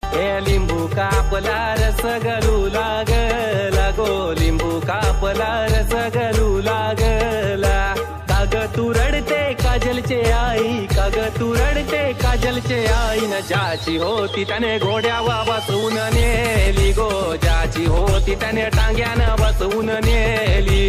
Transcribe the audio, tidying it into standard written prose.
ए लिंबू कापला रस गलू लागला गो, लिंबू कापला रस गलू लागला. काग तू रडते काजलचे आई, काग तू रडते काजलचे आई. न ज्याची होती त्याने घोड्यावर बसवून नेली गो, ज्याची होती त्याने टांग्यानं बसवून नेली.